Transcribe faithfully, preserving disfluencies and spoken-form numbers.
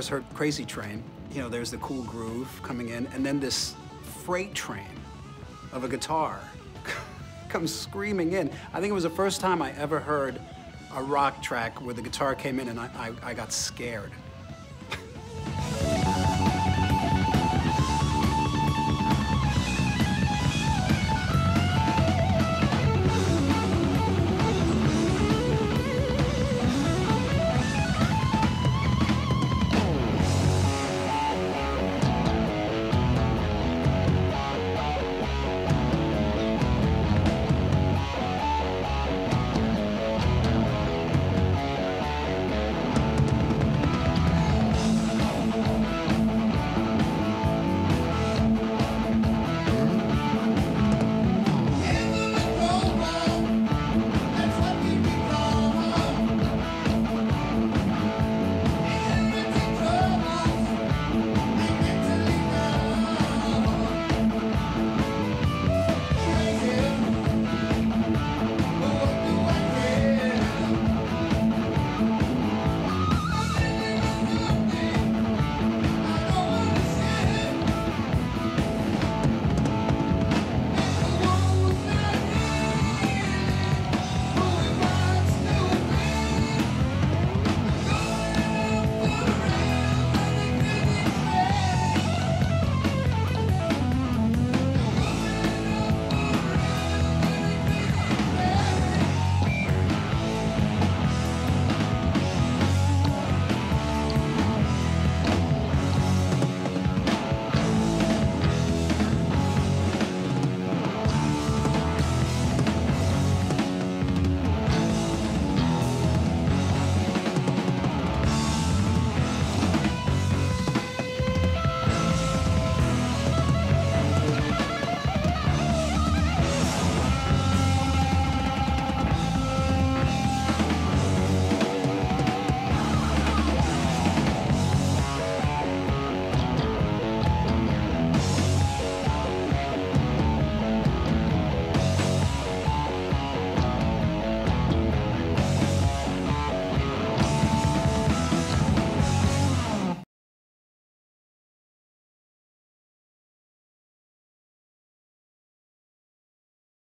first heard Crazy Train, you know, there's the cool groove coming in, and then this freight train of a guitar comes screaming in. I think it was the first time I ever heard a rock track where the guitar came in and I, I, I got scared.